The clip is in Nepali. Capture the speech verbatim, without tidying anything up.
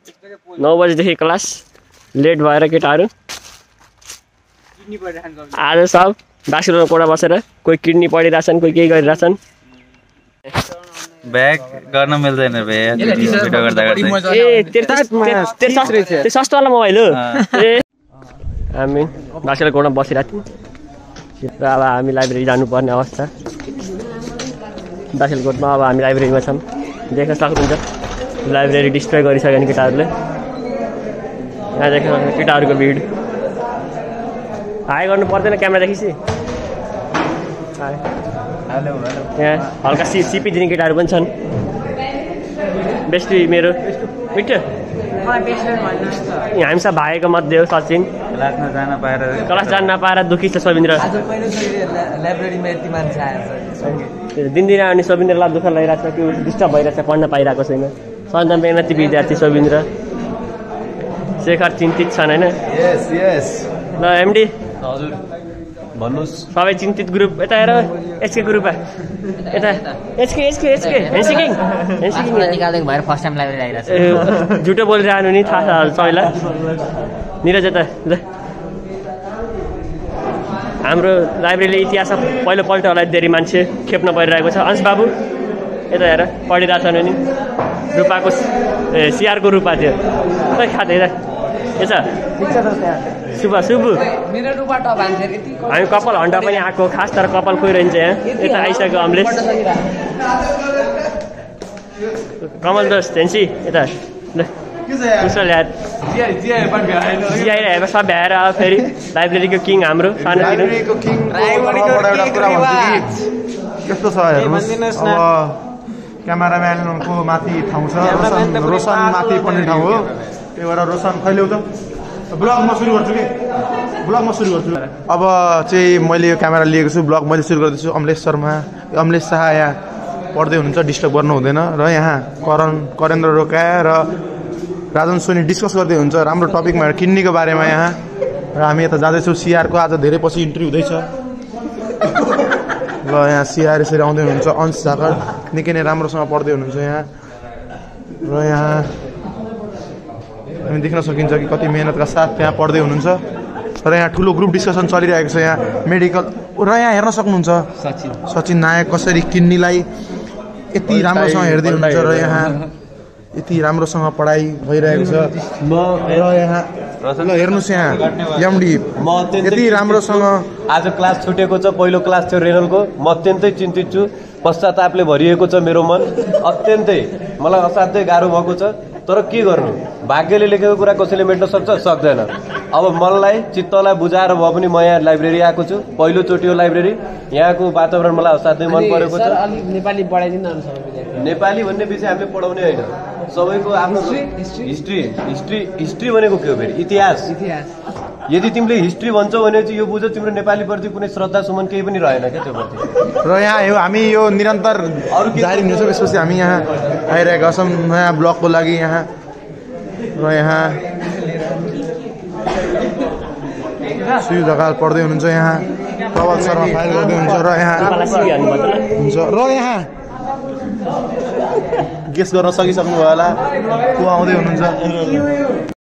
नौ बजेदेखि क्लास लेट भएर केटाहरू आज सब बास्केटबल कोडा बसेर कोही किडनी पढिरहेछन् कोही केही गरिरहेछन् ब्याग गर्न मिल्दैन भैया भिडियो गर्दा गर्दै ए त्यो सस्तोवाला मोबाइल हो ए हामी बास्केटबल कोडमा बसिरहेको थियौँ र अब हामी लाइब्रेरी जानुपर्ने अवस्था बास्केटबल कोडमा अब हामी लाइब्रेरीमा छौँ देख्न सक्नुहुन्छ लाइब्रेरी डिस्ट्रोय गरिसक्यो नि केटाहरूले यहाँ देख्न सक्नुहुन्छ केटाहरूको भिड हाई गर्नु पर्दैन क्यामेरादेखि चाहिँ यहाँ हल्का सि सिपी दिने केटाहरू पनि छन् बेस्टी मेरो मिठो हामी सब भाइको मध्ये हो सचिन क्लासमा जान पाएर क्लास जान नपाएर दुःखी छ सबिन्द्र दिनदिन अनि सबिन्द्रलाई दुःख लागिरहेको छ कि डिस्टर्ब भइरहेको छ पढ्न पाइरहेको छैन सन्तान मेहनती विद्यार्थी सबिन्द्र शेखर चिन्तित छन् होइन ल एमडी हजुर भन्नुहोस् सबै चिन्तित ग्रुप यता हेर एचके ग्रुपमा यता एचके एचके एचके हेन्सिकिङ हेन्सिकिङ निकालेको भएर फर्स्ट टाइम लाइब्रेरी आइरहेको छ झुटो बोलिरहनु नि थाहा छ सबैलाई निरज यता ल हाम्रो लाइब्रेरीले इतिहास पहिलोपल्ट होला धेरै मान्छे खेप्न परिरहेको छ अंश बाबु यता हेर पढिरहेछन् नि रूपाको ए सिआरको रूपा थियो खै खाँदै यता शुभ शुभ हामी कपाल हन्डा पनि आएको खास तर कपाल कोही रहन्छ यहाँ यता आइसक्यो अमलेस कमल दोस्त हेन्सी यता ल कुशल यार जिआइरहेको सब भ्याएर अब फेरि लाइब्रेरीको किङ हाम्रो सानोतिनो कस्तो छ हेर्नुहोस् अब क्यामेराम्यानको माथि ठाउँ छ रोशन रोशन माथि पर्ने ठाउँ हो त्यही भएर रोशन खैल्याउ त ब्लग म सुरु गर्छु कि ब्लग म सुरु गर्छु अब चाहिँ मैले यो क्यामेरा लिएको छु ब्लग मैले सुरु गर्दैछु अमलेश शर्मा अमलेश शाह यहाँ पढ्दै हुनुहुन्छ डिस्टर्ब गर्नु हुँदैन र यहाँ करण करेन्द्र रोका र राजन सोनी डिस्कस गर्दै हुन्छ राम्रो टपिकमा किडनीको बारेमा यहाँ र हामी यता जाँदैछौँ सिआरको आज धेरै पछि इन्ट्री हुँदैछ ल यहाँ सिआर यसरी आउँदै हुनुहुन्छ अंश झाकर निकै नै राम्रोसँग पढ्दै हुनुहुन्छ यहाँ र यहाँ हामी देख्न सकिन्छ कि कति मेहनतका साथ त्यहाँ पढ्दै हुनुहुन्छ र यहाँ ठुलो ग्रुप डिस्कसन चलिरहेको छ यहाँ मेडिकल र यहाँ हेर्न सक्नुहुन्छ सचिन सचिन नायक कसरी किडनीलाई यति राम्रोसँग हेर्दै हुनुहुन्छ र यहाँ यति राम्रोसँग पढाइ भइरहेको छ र यहाँ ल हेर्नुहोस् यहाँ एमडी म यति राम्रोसँग आज क्लास छुटेको छ पहिलो क्लास थियो रेनलको म अत्यन्तै चिन्तित छु पश्चातापले भरिएको छ मेरो मन अत्यन्तै मलाई असाध्यै गाह्रो भएको छ तर के गर्नु भाग्यले लेखेको कुरा कसैले मेट्न सक्छ सक्दैन अब मनलाई चित्तलाई बुझाएर भए पनि म यहाँ लाइब्रेरी आएको छु पहिलोचोटि हो लाइब्रेरी यहाँको वातावरण मलाई असाध्यै मन परेको छ नेपाली पढाइदिनु नेपाली भन्ने विषय हामीले पढाउने होइन सबैको आफ्नो हिस्ट्री हिस्ट्री हिस्ट्री भनेको के हो फेरि इतिहास इतिहास यदि तिमीले हिस्ट्री भन्छौ भने चाहिँ यो बुझ तिम्रो नेपालीप्रति कुनै श्रद्धा सुमन केही पनि रहेन क्या त्यो प्रति र यहाँ यो हामी यो निरन्तर जारी हुनेछौँ यसपछि हामी यहाँ आइरहेका छौँ नयाँ ब्लगको लागि यहाँ र यहाँ सुयु ढकाल पढ्दै हुनुहुन्छ यहाँ प्रभात शर्मा फाइल गर्दै हुनुहुन्छ र यहाँ हुन्छ र यहाँ गेस गर्न सकिसक्नु भयो होला को आउँदै हुनुहुन्छ